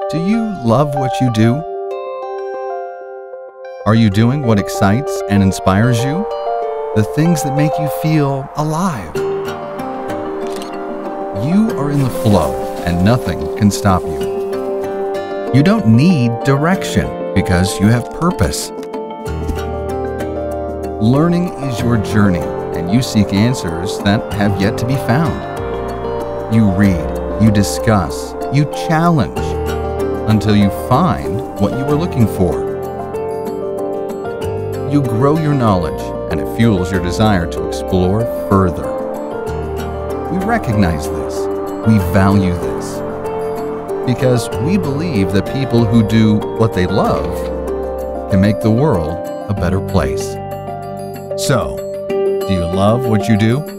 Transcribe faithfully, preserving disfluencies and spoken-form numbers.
Do you love what you do? Are you doing what excites and inspires you? The things that make you feel alive. You are in the flow and nothing can stop you. You don't need direction because you have purpose. Learning is your journey and you seek answers that have yet to be found. You read, you discuss, you challenge until you find what you were looking for. You grow your knowledge and it fuels your desire to explore further. We recognize this, we value this, because we believe that people who do what they love can make the world a better place. So, do you love what you do?